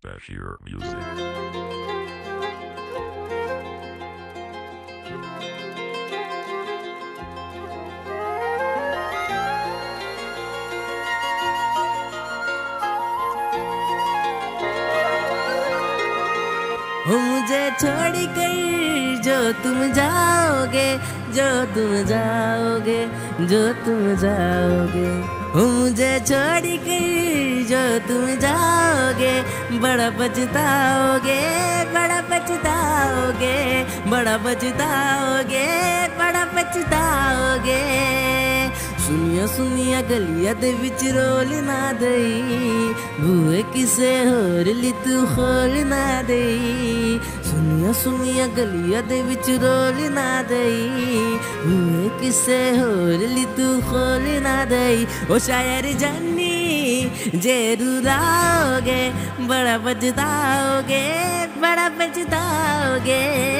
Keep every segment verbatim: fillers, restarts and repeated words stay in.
Bashir Music. हो मुझे छोड़ कर जो तुम जाओगे, जो तुम जाओगे, जो तुम जाओगे। हो मुझे छोड़ कर जो तुम जाओगे, बड़ा पछताओगे, बड़ा पछताओगे, बड़ा पछताओगे, बड़ा पछताओगे। सुनिया सुनिया गलिया दे विच रोल ना दई, बूए किसे होर ली तू खोल ना दई। सुनिया सुनिया गलिया दे विच रोल ना दई, बूए किसे होर ली तू खोल ना दई। ओ शायर जानी जे रुलाओगे, बड़ा पछताओगे, बड़ा पछताओगे।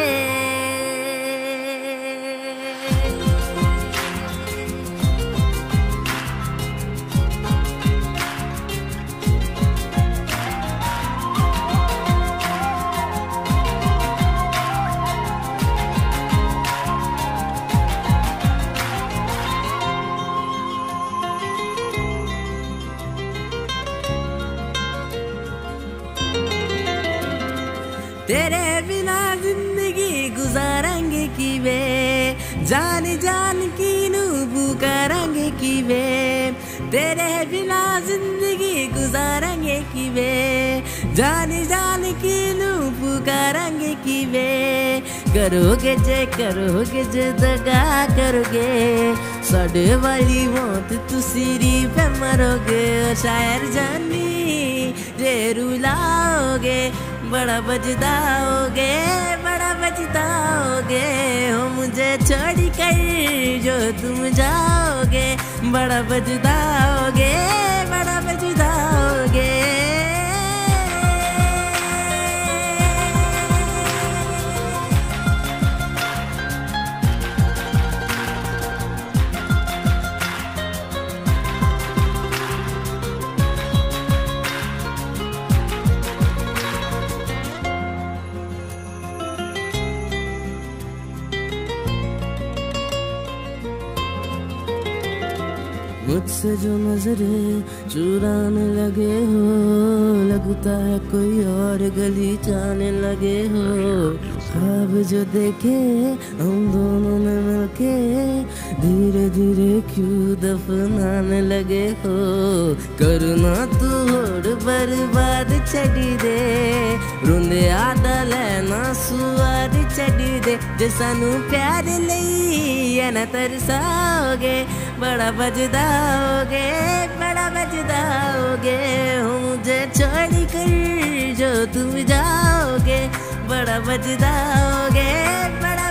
तेरे बिना जिंदगी गुजारेंगे की वे, जान जान की नू पुकारेंगे की वे। तेरे बिना जिंदगी गुजारेंगे की वे, जान जान की नू पुकारेंगे की वे। करोगे जे करोगे जे दगा करोगे, साढ़े वाली मौत तुसीरी पे मरोगे। शायर जानी जे रुलाओगे, बड़ा बजदाओगे, बड़ा बजदाओगे। हो मुझे छोड़ कर जो तुम जाओगे, बड़ा बजदाओगे, बड़ा बजदाओगे। मुझसे जो नजरे चुराने लगे हो, लगता है कोई और गली जाने लगे हो। ख्वाब जो देखे हम दोनों ने मिलके, धीरे धीरे क्यों दफनाने लगे हो। करना तू होड़ बर्बाद छड़ी दे, रोंदे आदा लेना सुआद छड़ी दे। जे सानू प्यार लई है ना तरसाओगे, बड़ा बजदाओगे, बड़ा बजदाओगे। हो मुझे छोड़ कर जो तुम जाओगे, बड़ा बजदाओगे, बड़ा